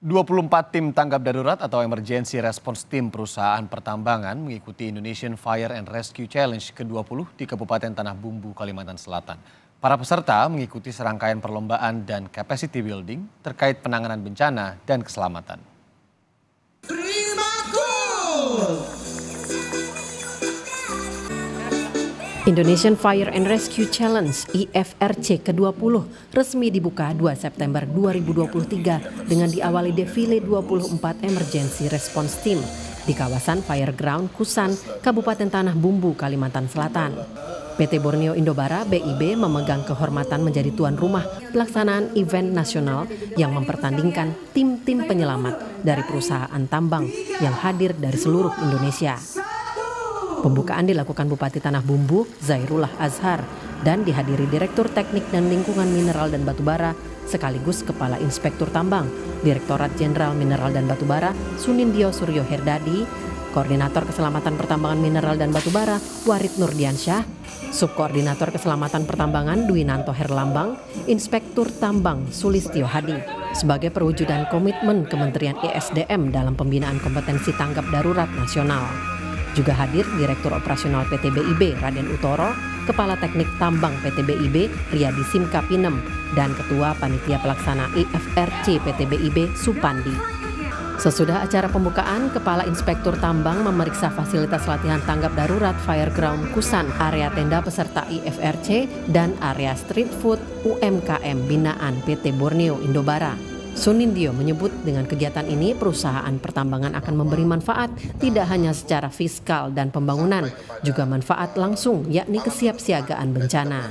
24 tim tanggap darurat atau Emergency Response Team perusahaan pertambangan mengikuti Indonesian Fire and Rescue Challenge ke-20 di Kabupaten Tanah Bumbu, Kalimantan Selatan. Para peserta mengikuti serangkaian perlombaan dan capacity building terkait penanganan bencana dan keselamatan. Indonesian Fire and Rescue Challenge IFRC ke-20 resmi dibuka 2 September 2023 dengan diawali defile 24 Emergency Response Team di kawasan Fireground Kusan, Kabupaten Tanah Bumbu, Kalimantan Selatan. PT Borneo Indobara (BIB) memegang kehormatan menjadi tuan rumah pelaksanaan event nasional yang mempertandingkan tim-tim penyelamat dari perusahaan tambang yang hadir dari seluruh Indonesia. Pembukaan dilakukan Bupati Tanah Bumbu, Zairullah Azhar, dan dihadiri Direktur Teknik dan Lingkungan Mineral dan Batubara, sekaligus Kepala Inspektur Tambang, Direktorat Jenderal Mineral dan Batubara, Sunindyo Suryo Herdadi, Koordinator Keselamatan Pertambangan Mineral dan Batubara, Warid Nurdiansyah, Subkoordinator Keselamatan Pertambangan, Dwinanto Herlambang, Inspektur Tambang, Sulistyo Hadi. Sebagai perwujudan komitmen Kementerian ESDM dalam pembinaan kompetensi tanggap darurat nasional. Juga hadir Direktur Operasional PT BIB Raden Utoro, Kepala Teknik Tambang PT BIB Riyadi Simkapinem, dan Ketua Panitia Pelaksana IFRC PT BIB Supandi. Sesudah acara pembukaan, Kepala Inspektur Tambang memeriksa fasilitas latihan tanggap darurat Fireground Kusan, area tenda peserta IFRC, dan area street food UMKM binaan PT Borneo Indobara. Sunindyo menyebut dengan kegiatan ini perusahaan pertambangan akan memberi manfaat tidak hanya secara fiskal dan pembangunan, juga manfaat langsung yakni kesiapsiagaan bencana.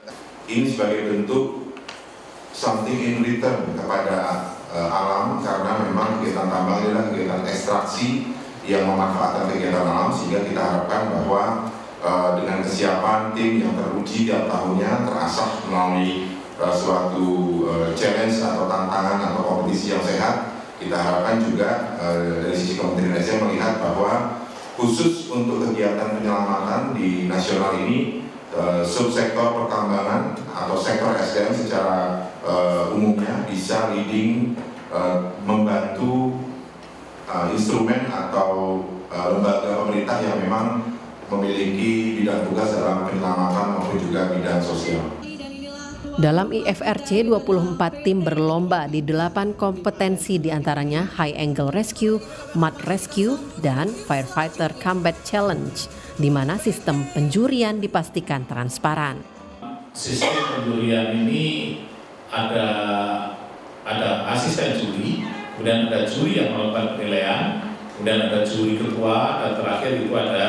Ini sebagai bentuk something in return kepada alam, karena memang kegiatan tambang adalah kegiatan ekstraksi yang memanfaatkan kegiatan alam, sehingga kita harapkan bahwa dengan kesiapan tim yang teruji tiap tahunnya terasah melalui suatu challenge atau tantangan atau kompetisi yang sehat. Kita harapkan juga dari sisi Kementerian ESDM melihat bahwa khusus untuk kegiatan penyelamatan di nasional ini, subsektor pertambangan atau sektor SDM secara umumnya bisa leading membantu instrumen atau lembaga pemerintah yang memang memiliki bidang tugas dalam penyelamatan maupun juga bidang sosial. Dalam IFRC, 24 tim berlomba di 8 kompetensi diantaranya High Angle Rescue, Mud Rescue, dan Firefighter Combat Challenge, di mana sistem penjurian dipastikan transparan. Sistem penjurian ini ada asisten juri, kemudian ada juri yang melakukan penilaian, kemudian ada juri ketua, dan terakhir itu ada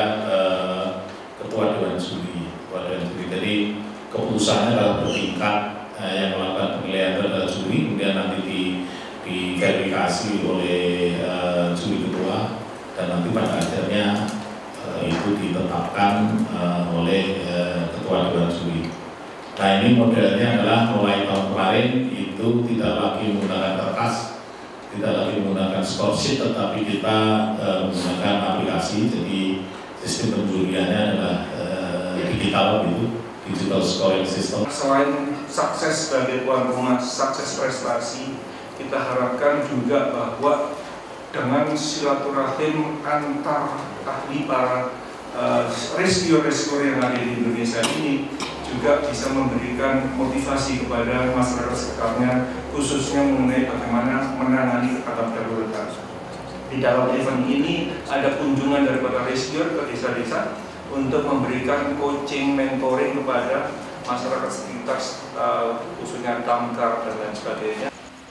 ketua dewan juri. Jadi keputusannya adalah bertingkat, yang melakukan penilaian adalah juri, kemudian nanti diverifikasi oleh juri ketua, dan nanti pada akhirnya itu ditetapkan oleh ketua dewan juri. Nah, ini modelnya adalah mulai tahun kemarin itu tidak lagi menggunakan kertas, tidak lagi menggunakan scoresheet, tetapi kita menggunakan aplikasi. Jadi sistem penjuriannya adalah digital gitu. Digital scoring system. Selain sukses sebagai tuan rumah, sukses prestasi, kita harapkan juga bahwa dengan silaturahim antar ahli para rescue yang ada di Indonesia ini juga bisa memberikan motivasi kepada masyarakat sekitarnya, khususnya mengenai bagaimana menangani tanggap darurat. Di dalam event ini ada kunjungan daripada rescuer ke desa-desa untuk memberikan coaching, mentoring kepada masyarakat sekitar, khususnya damkar dan lain sebagainya.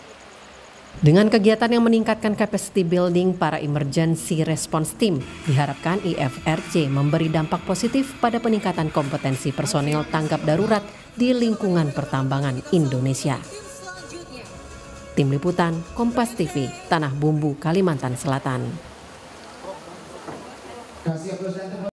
Dengan kegiatan yang meningkatkan capacity building para emergency response team, diharapkan IFRC memberi dampak positif pada peningkatan kompetensi personil tanggap darurat di lingkungan pertambangan Indonesia. Tim Liputan, Kompas TV, Tanah Bumbu, Kalimantan Selatan.